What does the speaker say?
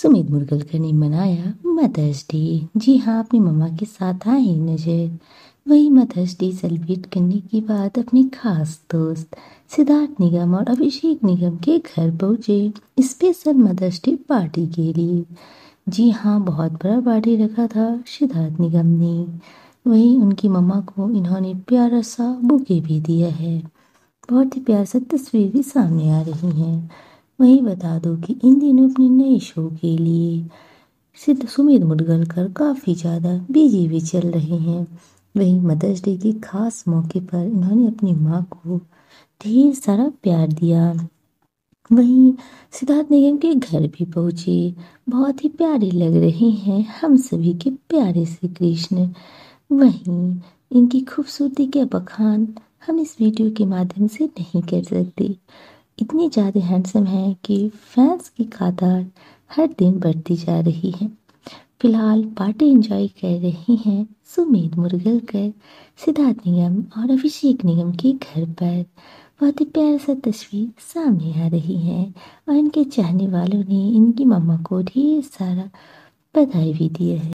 सुमित मुरगलकर ने मनाया mother's day. जी हाँ, अपनी मम्मा के साथ आए नजर। वही मदर्स डे सेलिब्रेट करने के बाद अपने खास दोस्त सिद्धार्थ निगम और अभिषेक निगम के घर पहुंचे स्पेशल मदर्स डे पार्टी के लिए। जी हाँ, बहुत बड़ा पार्टी रखा था सिद्धार्थ निगम ने। वहीं उनकी मम्मा को इन्होंने प्यारा सा बुके भी दिया है। बहुत ही प्यार सा तस्वीर भी सामने आ रही हैं। वहीं बता दो कि इन दिनों अपने नए शो के लिए सिद्ध सुमित मुदगलकर काफ़ी ज़्यादा बिजी भी चल रहे हैं। वहीं मदर्स डे के खास मौके पर इन्होंने अपनी माँ को ढेर सारा प्यार दिया। वहीं सिद्धार्थ निगम के घर भी पहुंचे। बहुत ही प्यारे लग रहे हैं हम सभी के प्यारे श्री कृष्ण। वहीं इनकी खूबसूरती के बखान हम इस वीडियो के माध्यम से नहीं कर सकते। इतने ज़्यादा हैंडसम हैं कि फैंस की तादाद हर दिन बढ़ती जा रही है। फिलहाल पार्टी एंजॉय कर रही हैं सुमित मुरगलकर, सिद्धार्थ निगम और अभिषेक निगम के घर पर। बहुत ही प्यारा सा तस्वीर सामने आ रही है और इनके चाहने वालों ने इनकी मम्मा को ढेर सारा बधाई भी दिया है।